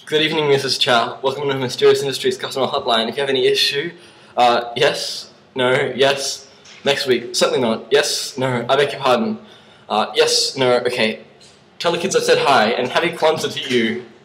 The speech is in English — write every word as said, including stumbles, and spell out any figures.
Good evening, Missus Chow. Welcome to Mysterious Industries customer hotline. If you have any issue, uh, yes, no, yes, next week, certainly not, yes, no, I beg your pardon, uh, yes, no, okay. Tell the kids I said hi, and happy Kwanzaa to you.